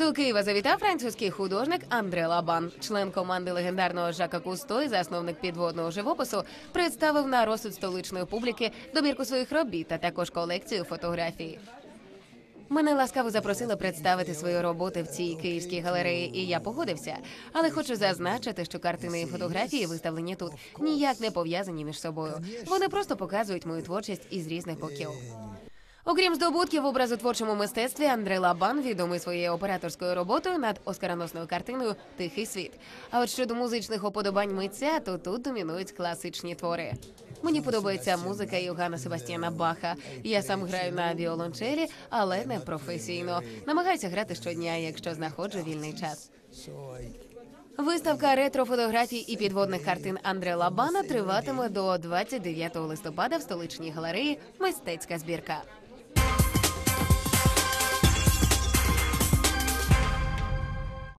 До Києва завітав французький художник Андре Лабан. Член команди легендарного Жака Кусто і засновник підводного живопису представив на розсуд столичної публіки добірку своїх робіт, а також колекцію фотографій. Мене ласкаво запросили представити свої роботи в цій київській галереї, і я погодився. Але хочу зазначити, що картини і фотографії, виставлені тут, ніяк не пов'язані між собою. Вони просто показують мою творчість із різних боків. Окрім здобутків в образотворчому мистецтві, Андре Лабан відомий своєю операторською роботою над оскароносною картиною «Тихий світ». А от щодо музичних уподобань митця, то тут домінують класичні твори. Мені подобається музика Йоганна Себастьяна Баха. Я сам граю на віолончелі, але не професійно. Намагаюся грати щодня, якщо знаходжу вільний час. Виставка ретро-фотографій і підводних картин Андре Лабана триватиме до 29 листопада в столичній галереї «Мистецька збірка».